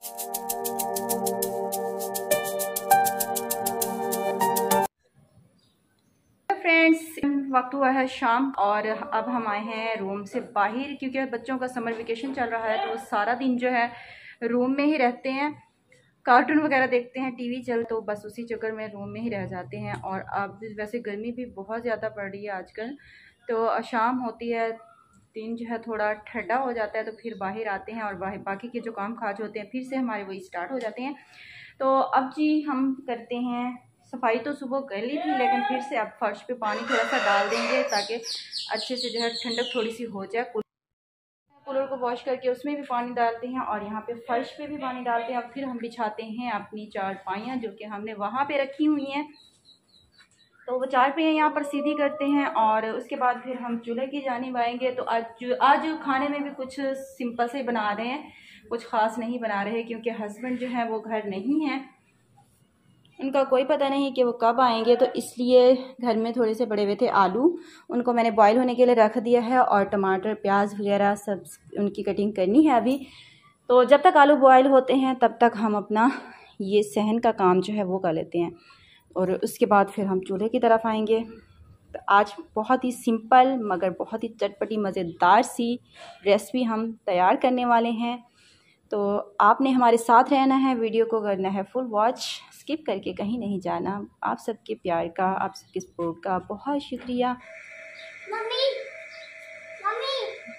Friends, वक्त हुआ है शाम और अब हम आए हैं रूम से बाहर, क्योंकि बच्चों का समर वेकेशन चल रहा है तो वो सारा दिन जो है रूम में ही रहते हैं, कार्टून वगैरह देखते हैं, टीवी चल, तो बस उसी चक्कर में रूम में ही रह जाते हैं। और अब वैसे गर्मी भी बहुत ज़्यादा पड़ रही है आजकल, तो शाम होती है, दिन जो है थोड़ा ठंडा हो जाता है, तो फिर बाहर आते हैं और बाकी के जो काम काज होते हैं फिर से हमारे वही स्टार्ट हो जाते हैं। तो अब जी हम करते हैं सफाई। तो सुबह कर ली थी, लेकिन फिर से अब फर्श पे पानी थोड़ा सा डाल देंगे ताकि अच्छे से जो है ठंडक थोड़ी सी हो जाए। कूलर को वॉश करके उसमें भी पानी डालते हैं और यहाँ पे फर्श पे भी पानी डालते हैं। अब फिर हम बिछाते हैं अपनी चारपाइयाँ जो कि हमने वहाँ पे रखी हुई हैं, तो वो चारपाइयाँ यहाँ पर सीधी करते हैं और उसके बाद फिर हम चूल्हे की जानिब आएंगे। तो आज खाने में भी कुछ सिंपल से बना रहे हैं, कुछ ख़ास नहीं बना रहे, क्योंकि हस्बैंड जो है वो घर नहीं है, उनका कोई पता नहीं कि वो कब आएंगे, तो इसलिए घर में थोड़े से बड़े हुए थे आलू, उनको मैंने बॉईल होने के लिए रख दिया है और टमाटर प्याज वगैरह सब उनकी कटिंग करनी है अभी। तो जब तक आलू बॉईल होते हैं तब तक हम अपना ये सहन का काम जो है वो कर लेते हैं और उसके बाद फिर हम चूल्हे की तरफ आएंगे। तो आज बहुत ही सिंपल मगर बहुत ही चटपटी मज़ेदार सी रेसिपी हम तैयार करने वाले हैं। तो आपने हमारे साथ रहना है, वीडियो को करना है फुल वॉच, स्किप करके कहीं नहीं जाना। आप सबके प्यार का, आप सबके सपोर्ट का बहुत शुक्रिया। मम्मी मम्मी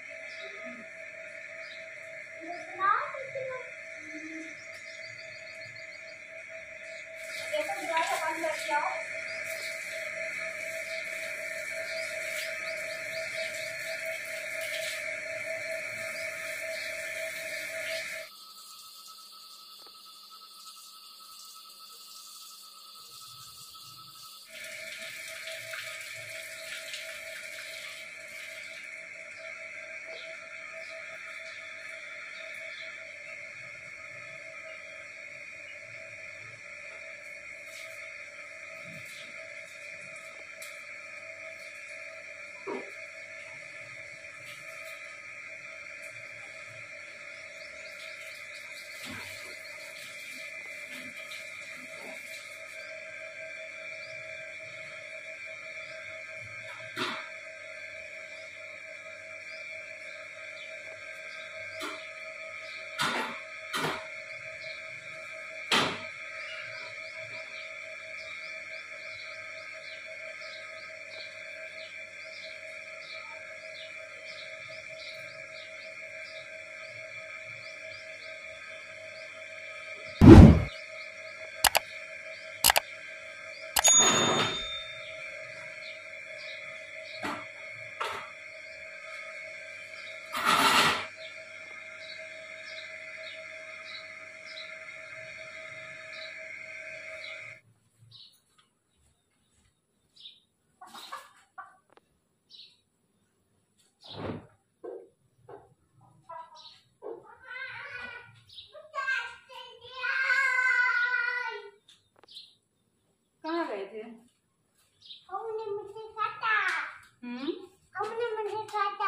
कहाँ गए थे? हमने मुझे काटा। हमने मुझे काटा।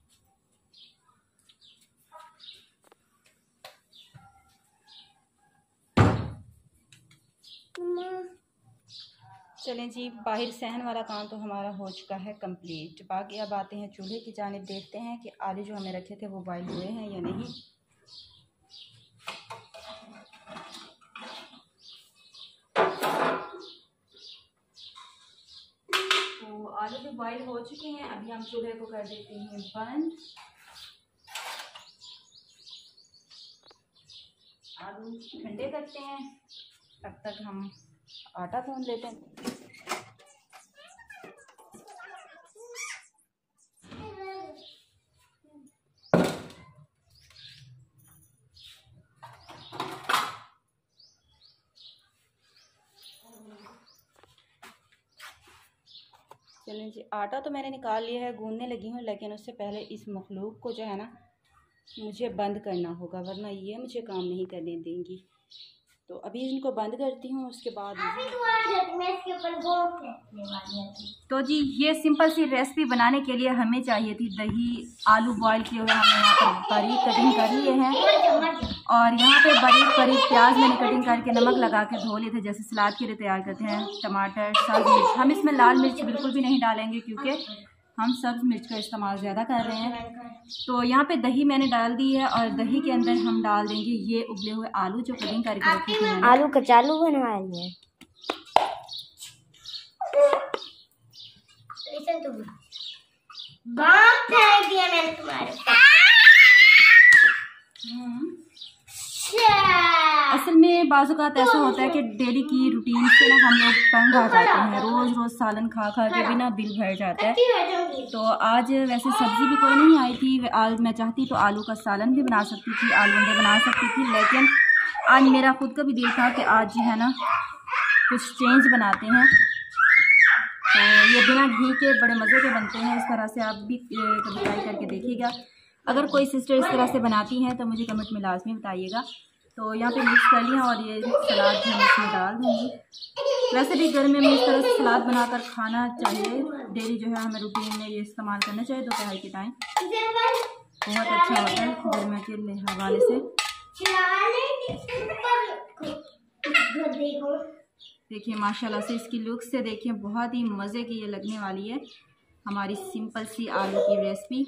चलें जी, बाहर सहन वाला काम तो हमारा हो चुका है कंप्लीट। बाकी अब आते हैं चूल्हे की जानिब, देखते हैं कि आलू जो हमें रखे थे वो बॉईल हुए हैं या नहीं। तो आलू जो बॉईल हो चुके हैं, अभी हम चूल्हे को कर देते हैं बंद। आलू ठंडे करते हैं, तब तक हम आटा गूंद लेते हैं। चलें जी, आटा तो मैंने निकाल लिया है, गूंदने लगी हूँ, लेकिन उससे पहले इस मखलूक को जो है ना मुझे बंद करना होगा, वरना ये मुझे काम नहीं करने देंगी। तो अभी इनको बंद करती हूँ, उसके बाद तो जी ये सिंपल सी रेसिपी बनाने के लिए हमें चाहिए थी दही, आलू बॉईल किए हुए हमने यहाँ पर बारीक कटिंग कर लिए हैं, और यहाँ पे बारीक बारीक प्याज मैंने कटिंग करके नमक लगा के धो लिए थे, जैसे सलाद के लिए तैयार करते हैं। टमाटर, सब्ज़ मिर्च, हम इसमें लाल मिर्च बिल्कुल भी नहीं डालेंगे क्योंकि हम सब्ज़ मिर्च का इस्तेमाल ज़्यादा कर रहे हैं। तो यहाँ पे दही मैंने डाल दी है, और दही के अंदर हम डाल देंगे ये उबले हुए आलू जो कटिंग करके रखे थे मैंने। आलू कचालू बनवा लिए। असल में बाज़ औक़ात ऐसा होता है कि डेली की रूटीन से ना हम लोग तंग आ जाते हैं, रोज़ रोज़ सालन खा खा के भी ना दिल भर जाता है। तो आज वैसे सब्ज़ी भी कोई नहीं आई थी, आज मैं चाहती तो आलू का सालन भी बना सकती थी, आलू अंडे बना सकती थी, लेकिन आज मेरा खुद का भी दिल था कि आज जो है ना कुछ चेंज बनाते हैं। तो ये बिना घी के बड़े मज़े के बनते हैं, इस तरह से आप भी कभी ट्राई करके देखिएगा। अगर कोई सिस्टर इस तरह से बनाती हैं तो मुझे कमेंट में लाजमी बताइएगा। तो यहाँ पे मिक्स कर लिया, और ये सलाद भी हम इसमें डाल दूँगी। वैसे भी गर्मी में इस तरह से सलाद बनाकर खाना चाहिए, डेली जो है हमें रूटीन में ये इस्तेमाल करना चाहिए दोपहर के टाइम, बहुत अच्छा होता है गर्मी के हवाले से। देखिए माशाल्लाह से इसकी लुक से देखिए बहुत ही मज़े की ये लगने वाली है हमारी सिंपल सी आलू की रेसिपी।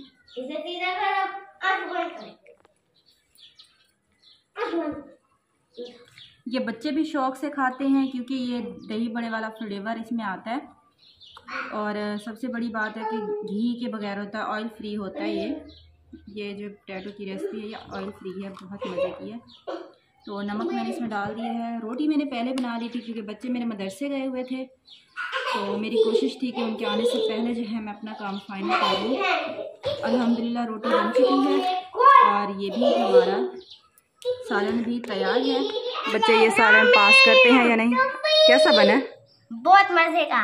ये बच्चे भी शौक़ से खाते हैं क्योंकि ये दही बड़े वाला फ्लेवर इसमें आता है, और सबसे बड़ी बात है कि घी के बगैर होता है, ऑयल फ्री होता है। ये जो पोटैटो की रेसिपी है ये ऑयल फ्री है, बहुत मज़े की है। तो नमक मैंने इसमें डाल दिया है। रोटी मैंने पहले बना ली थी क्योंकि बच्चे मेरे मदरसे गए हुए थे, तो मेरी कोशिश थी कि उनके आने से पहले जो है मैं अपना काम फाइनल कर लूँ। अल्हम्दुलिल्लाह रोटी बन चुकी है, और ये भी हमारा सालन भी तैयार है। बच्चे ये सालन पास करते हैं या नहीं? कैसा बना? बहुत मज़े का,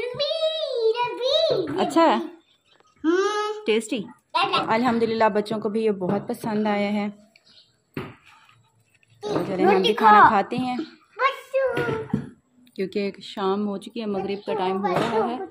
अच्छा है, टेस्टी। अल्हम्दुलिल्लाह बच्चों को भी ये बहुत पसंद आया है। तो चलिए हम भी खाना खाते हैं क्योंकि शाम हो चुकी है, मगरिब का टाइम हो रहा है।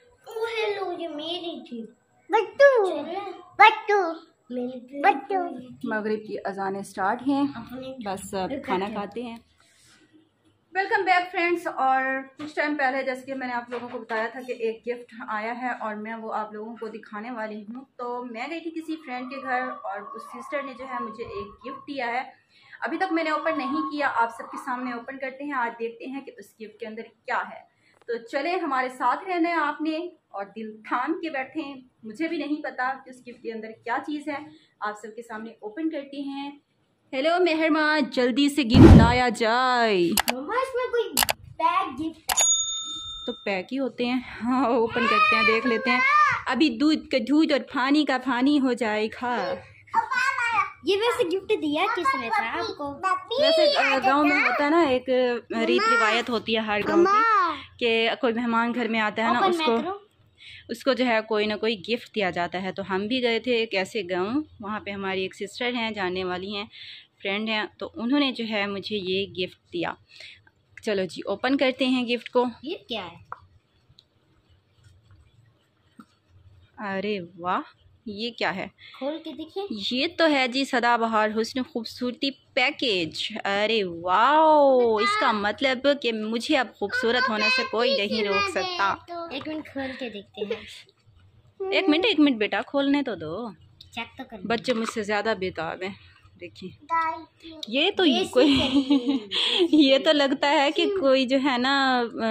मगरिब की अजानें स्टार्ट हैं, बस खाना खाते हैं। Welcome back friends. और कुछ टाइम पहले जैसे कि मैंने आप लोगों को बताया था कि एक गिफ्ट आया है और मैं वो आप लोगों को दिखाने वाली हूँ। तो मैं गई थी किसी फ्रेंड के घर, और उस सिस्टर ने जो है मुझे एक गिफ्ट दिया है। अभी तक मैंने ओपन नहीं किया, आप सबके सामने ओपन करते हैं। आज देखते हैं कि उस गिफ्ट के अंदर क्या है। तो चले हमारे साथ रहना है आपने, और दिल थाम के बैठें। मुझे भी नहीं पता कि उस गिफ्ट के अंदर क्या चीज़ है, आप सबके सामने ओपन करते हैं। हेलो मेहरमा, जल्दी से गिफ्ट लाया जाए। इसमें कोई पैक गिफ्ट है तो पैक ही होते हैं। हाँ ओपन करते हैं, देख लेते हैं। अभी दूध का दूध और पानी का पानी हो जाएगा। ये वैसे गिफ्ट दिया किसने था आपको? वैसे गांव में होता है ना, एक रीत रिवायत होती है हर गांव की कि कोई मेहमान घर में आता है ना, उसको जो है कोई ना कोई गिफ्ट दिया जाता है। तो हम भी गए थे एक ऐसे गाँव, वहाँ पे हमारी एक सिस्टर हैं, जानने वाली हैं, फ्रेंड हैं, तो उन्होंने जो है मुझे ये गिफ्ट दिया। चलो जी ओपन करते हैं गिफ्ट को। ये क्या है? अरे वाह, ये क्या है? खोल के देखिए। ये तो है जी सदाबहार हुस्न खूबसूरती पैकेज। अरे वाह, इसका मतलब कि मुझे अब खूबसूरत होने से कोई नहीं रोक सकता। एक मिनट खोल के देखते हैं। एक मिनट बेटा, खोलने तो दो, चेक तो कर। बच्चे मुझसे ज़्यादा बेताब हैं। देखिए ये तो कोई ये तो लगता है कि कोई जो है ना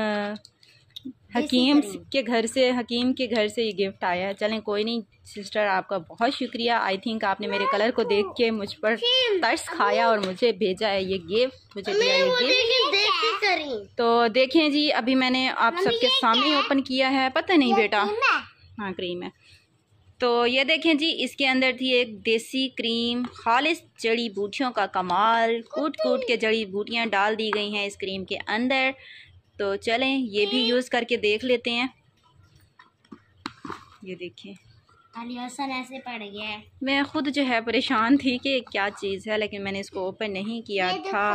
हकीम के घर से ये गिफ्ट आया है। चलें कोई नहीं सिस्टर, आपका बहुत शुक्रिया। आई थिंक आपने मेरे कलर को देख के मुझ पर तरस खाया और मुझे भेजा है ये गिफ्ट, मुझे दिया ये गिफ्ट। तो देखें जी, अभी मैंने आप सबके सामने ओपन किया है। पता नहीं बेटा, हाँ क्रीम है। तो ये देखें जी, इसके अंदर थी एक देसी क्रीम, खालिस जड़ी बूटियों का कमाल। कूट के जड़ी बूटियाँ डाल दी गई हैं इस क्रीम के अंदर। तो चलें ये भी यूज़ करके देख लेते हैं। ये देखिए अली हसन ऐसे पड़ गया है। मैं खुद जो है परेशान थी कि क्या चीज़ है, लेकिन मैंने इसको ओपन नहीं किया था।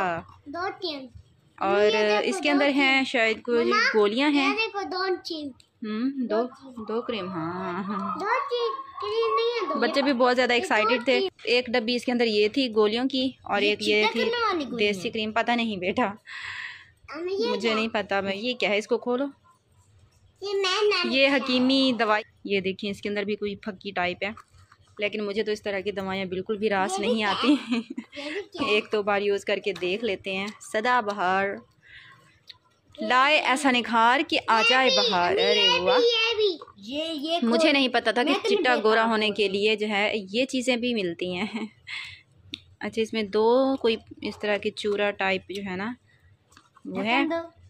और इसके अंदर हैं शायद कोई गोलियां हैं। दो क्रीम। हाँ हाँ, बच्चे भी बहुत ज़्यादा एक्साइटेड थे। एक डब्बी इसके अंदर ये थी गोलियों की, और एक ये थी देसी क्रीम। पता नहीं बेटा, मुझे नहीं पता। मैं ये क्या है, इसको खोलो। ये हकीमी दवाई, ये देखिए इसके अंदर भी कोई फक्की टाइप है, लेकिन मुझे तो इस तरह की दवाइयाँ बिल्कुल भी रास नहीं आती। एक तो बार यूज़ करके देख लेते हैं। सदाबहार लाए ऐसा निखार कि आ जाए बहार। अरे वाह, ये मुझे नहीं पता था कि चिट्टा गोरा होने के लिए जो है ये चीज़ें भी मिलती हैं। अच्छा, इसमें दो कोई इस तरह की चूरा टाइप जो है ना वो है,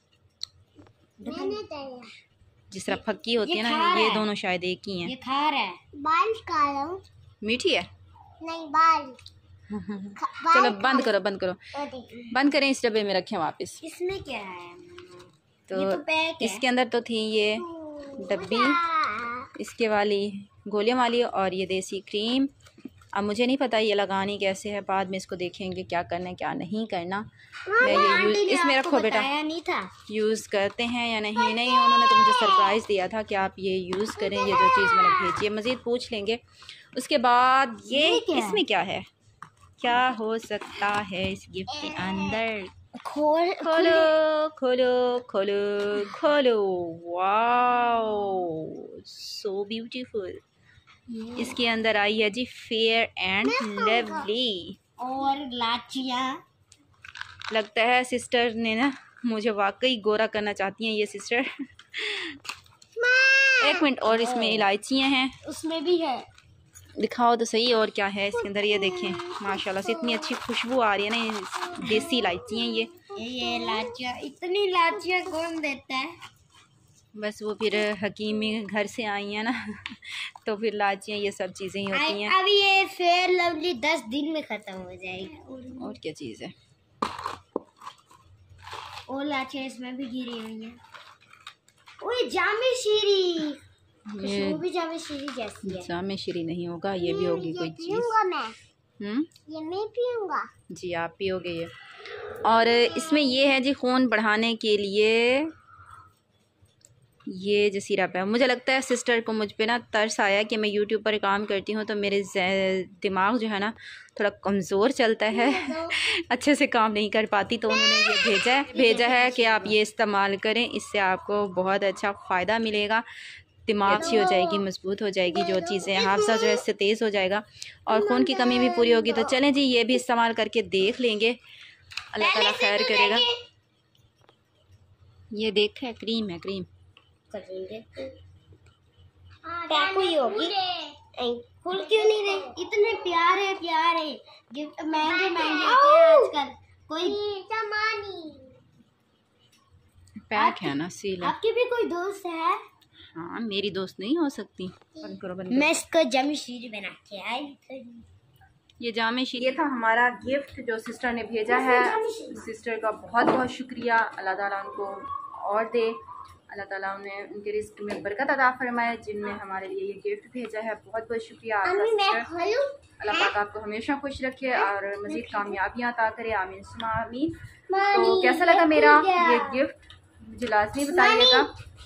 जिस तरह फक्की होती है ना, ये दोनों शायद एक ही हैं। ये खार है। बाल काला मीठी है नहीं बाल। चलो बंद करो, बंद करो, बंद करें। इस डब्बे में रखें वापस। इसमें क्या है? तो इसके अंदर तो थी ये डब्बी, इसके वाली गोलियां वाली, और ये देसी क्रीम। अब मुझे नहीं पता ये लगानी कैसे है, बाद में इसको देखेंगे क्या करना है क्या नहीं करना। मैं ये इसमें रखो बेटा, नहीं था यूज़ करते हैं या नहीं। उन्होंने तो मुझे सरप्राइज़ दिया था कि आप ये यूज़ करें, ये जो चीज़ मैंने भेजी है। मज़ीद पूछ लेंगे उसके बाद। ये इसमें क्या है, क्या हो सकता है इस गिफ्ट के अंदर? खोलो खोलो खोलो खोलो। Wow, so beautiful. इसके अंदर आई है जी फेयर एंड लवली और लाचियाँ। लगता है सिस्टर ने ना मुझे वाकई गोरा करना चाहती हैं ये सिस्टर। एक मिनट, और इसमें इलायचियाँ हैं। उसमें भी है, दिखाओ तो सही और क्या है इसके अंदर। ये देखें माशाल्लाह से इतनी अच्छी खुशबू आ रही है ना, देसी इलायची हैं ये लाचियाँ। इतनी लाचियाँ कौन देता है? बस वो फिर हकीमी घर से आई हैं ना, तो फिर लाचियाँ ये सब चीज़ें ही होती हैं। अभी ये फेयर लवली 10 दिन में ख़त्म हो जाएगी। और क्या चीज़ है, और लाचियाँ इसमें भी गिरी हुई हैं। ओए जामे शीरी, ये भी जामे शीरी जैसी है। जामे शीरी नहीं होगा, ये भी होगी कोई चीज़। ये मैं पीऊँगा। जी आप पियोगे ये। और इसमें ये है जी खून बढ़ाने के लिए ये जो सिरप है। मुझे लगता है सिस्टर को मुझ पे ना तरस आया कि मैं यूट्यूब पर काम करती हूँ तो मेरे दिमाग जो है ना थोड़ा कमज़ोर चलता है, अच्छे से काम नहीं कर पाती, तो उन्होंने ये भेजा है कि आप ये इस्तेमाल करें, इससे आपको बहुत अच्छा फ़ायदा मिलेगा। दिमाग अच्छी हो जाएगी, मजबूत हो जाएगी, जो चीज़ें हाफजा जो है इससे तेज़ हो जाएगा, और खून की कमी भी पूरी होगी। तो चलें जी ये भी इस्तेमाल करके देख लेंगे, अल्लाह ताला खैर करेगा। ये देख है क्रीम है, क्रीम ही होगी। फूल क्यों नहीं रहे? इतने प्यारे गिफ्ट महंगे आजकल। कोई पैक है ना, सील। आपकी भी कोई दोस्त है? हाँ मेरी दोस्त नहीं हो सकती। बंद करो, बंद करो। मैं इसको जामे शीरी बना के आई। ये जामे शीरी, ये था हमारा गिफ्ट जो सिस्टर ने भेजा है। सिस्टर का बहुत बहुत शुक्रिया, अल्लाह ताला उनको और दे, अल्लाह ताला उन्हें उनके रिस्क में बरकत अता फरमाए, जिनने हमारे लिए ये गिफ्ट भेजा है। बहुत बहुत शुक्रिया आपका सिस्टर। अल्लाह पाक आपको हमेशा खुश रखे और मज़ीद कामयाबियाँ अता करे, आमीन सुमा आमीन। तो कैसा लगा मेरा ये गिफ्ट मुझे लाजमी बताइएगा।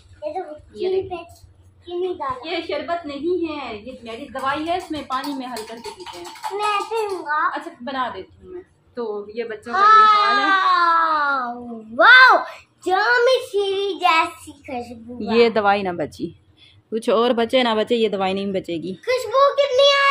ये शरबत नहीं है, ये मेरी दवाई है, इसमें पानी में हल करके पीते हैं। मैं पीऊंगा। अच्छा बना देती हूँ मैं। तो ये बच्चों का ये हाल है। वाओ, जामे शीरी जैसी खुशबू। ये दवाई ना बची, कुछ और बचे ना बचे, ये दवाई नहीं बचेगी। खुशबू कितनी